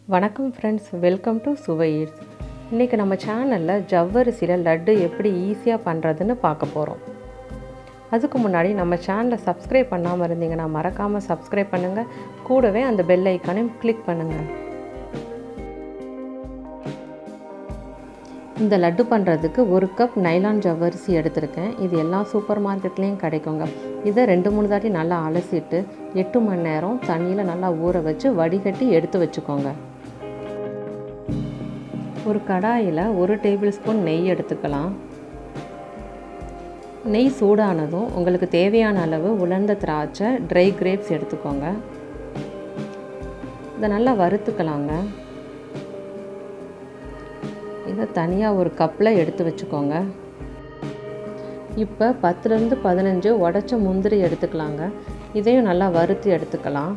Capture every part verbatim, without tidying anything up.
வணக்கம் friends, welcome to Suvai eats. இன்றைக்கி நம்ம சேனலில் ஜவ்வரிசியில் லட்டு எப்படி ஈஸியாக பண்ணுறதுன்னு பார்க்க போகிறோம். அதுக்கு முன்னாடி நம்ம சேனலை சப்ஸ்கிரைப் பண்ணாமல் இருந்தீங்கன்னா மறக்காமல் சப்ஸ்கிரைப் பண்ணுங்கள். கூடவே அந்த பெல் ஐக்கானையும் கிளிக் பண்ணுங்கள். இந்த லட்டு பண்ணுறதுக்கு ஒரு கப் நைலான் ஜவ்வரிசி எடுத்திருக்கேன். இது எல்லா சூப்பர் மார்க்கெட்லேயும் கிடைக்குங்க. இதை ரெண்டு மூணு தாட்டி நல்லா அலசிட்டு எட்டு மணி நேரம் தண்ணியில் நல்லா ஊற வச்சு வடிகட்டி எடுத்து வச்சுக்கோங்க. ஒரு கடாயில் ஒரு டேபிள் ஸ்பூன் நெய் எடுத்துக்கலாம். நெய் சூடானதும் உங்களுக்கு தேவையான அளவு உலர்ந்த திராட்சை, ட்ரை கிரேப்ஸ் எடுத்துக்கோங்க. இதை நல்லா வறுத்துக்கலாங்க. இதை தனியாக ஒரு கப்பில் எடுத்து வச்சுக்கோங்க. இப்போ பத்துலேருந்து பதினஞ்சு உடச்ச முந்திரி எடுத்துக்கலாங்க. இதையும் நல்லா வறுத்து எடுத்துக்கலாம்.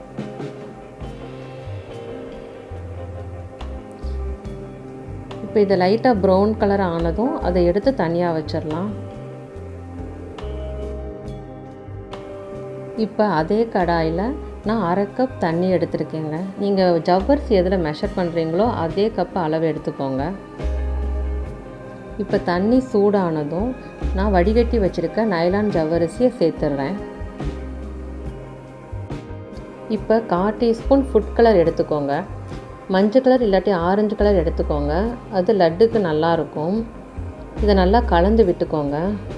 இப்போ இதை லைட்டாக ப்ரௌன் கலர் ஆனதும் அதை எடுத்து தனியாக வச்சிடலாம். இப்போ அதே கடாயில் நான் அரை கப் தண்ணி எடுத்துருக்கேங்க. நீங்கள் ஜவ்வரிசி எதில் மெஷர் பண்ணுறீங்களோ அதே கப்பு அளவு எடுத்துக்கோங்க. இப்போ தண்ணி சூடானதும் நான் வடிகட்டி வச்சுருக்க நைலான் ஜவ்வரிசியை சேர்த்துடுறேன். இப்போ கால் டீஸ்பூன் ஃபுட் கலர் எடுத்துக்கோங்க. மஞ்சள் கலர் இல்லாட்டி ஆரஞ்சு கலர் எடுத்துக்கோங்க. அது லட்டுக்கு நல்லாயிருக்கும். இதை நல்லா கலந்து விட்டுக்கோங்க.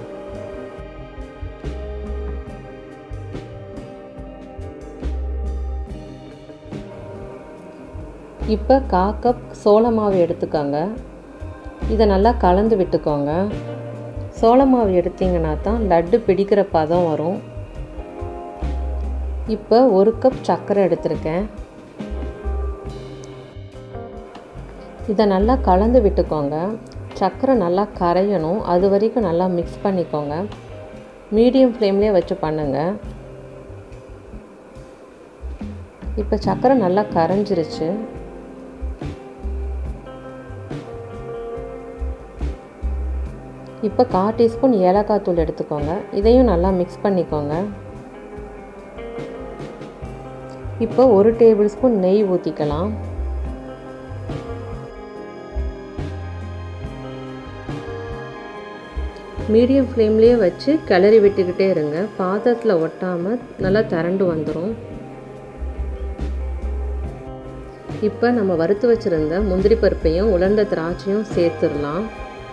இப்போ கால் கப் சோள மாவு எடுத்துக்கோங்க. இதை நல்லா கலந்து விட்டுக்கோங்க. சோள மாவு எடுத்திங்கன்னா தான் லட்டு பிடிக்கிற பதம் வரும். இப்போ ஒரு கப் சர்க்கரை எடுத்திருக்கேன். இதை நல்லா கலந்து விட்டுக்கோங்க. சர்க்கரை நல்லா கரையணும், அது வரைக்கும் நல்லா மிக்ஸ் பண்ணிக்கோங்க. மீடியம் ஃப்ளேம்லேயே வச்சு பண்ணுங்கள். இப்போ சர்க்கரை நல்லா கரைஞ்சிருச்சு. இப்போ கால் டீஸ்பூன் ஏலக்காய் தூள் எடுத்துக்கோங்க. இதையும் நல்லா மிக்ஸ் பண்ணிக்கோங்க. இப்போ ஒரு டேபிள் ஸ்பூன் நெய் ஊற்றிக்கலாம். மீடியம் ஃப்ளேம்லேயே வச்சு கிளறி விட்டுக்கிட்டே இருங்க. பாத்திரத்தில் ஒட்டாமல் நல்லா திரண்டு வந்துடும். இப்போ நம்ம வறுத்து வச்சுருந்த முந்திரி பருப்பையும் உலர்ந்த திராட்சையும் சேர்த்துடலாம்.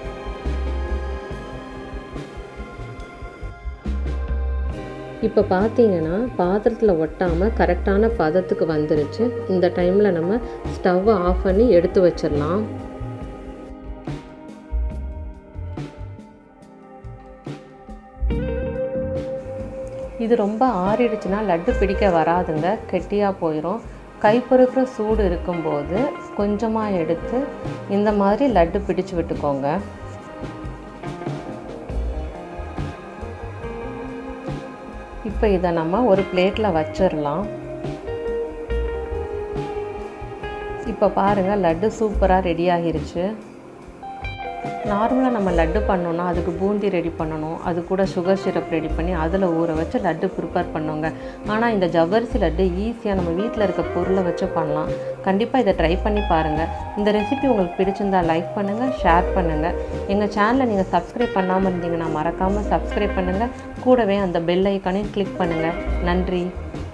இப்போ பார்த்தீங்கன்னா பாத்திரத்தில் ஒட்டாமல் கரெக்டான பதத்துக்கு வந்துருச்சு. இந்த டைமில் நம்ம ஸ்டவ்வை ஆஃப் பண்ணி எடுத்து வச்சிடலாம். இது ரொம்ப ஆறிடுச்சுன்னா லட்டு பிடிக்க வராதுங்க, கெட்டியாக போயிடும். கை பொறுக்கிற சூடு இருக்கும்போது கொஞ்சமாக எடுத்து இந்த மாதிரி லட்டு பிடிச்சு விட்டுக்கோங்க. இப்போ இதை நம்ம ஒரு பிளேட்டில் வச்சிடலாம். இப்போ பாருங்கள், லட்டு சூப்பராக ரெடி ஆகிருச்சு. நார்மலாக நம்ம லட்டு பண்ணோன்னா அதுக்கு பூந்தி ரெடி பண்ணணும், அது கூட சுகர் சிரப் ரெடி பண்ணி அதில் ஊற வச்சு லட்டு ப்ரிப்பேர் பண்ணுவோங்க. ஆனால் இந்த ஜவ்வரிசி லட்டு ஈஸியாக நம்ம வீட்டில் இருக்க பொருளை வச்சு பண்ணலாம். கண்டிப்பாக இதை ட்ரை பண்ணி பாருங்கள். இந்த ரெசிபி உங்களுக்கு பிடிச்சிருந்தால் லைக் பண்ணுங்கள், ஷேர் பண்ணுங்கள். எங்கள் சேனலை நீங்கள் சப்ஸ்கிரைப் பண்ணாமல் இருந்தீங்கன்னா மறக்காமல் சப்ஸ்கிரைப் பண்ணுங்கள். கூடவே அந்த பெல் ஐக்கானையும் கிளிக் பண்ணுங்கள். நன்றி.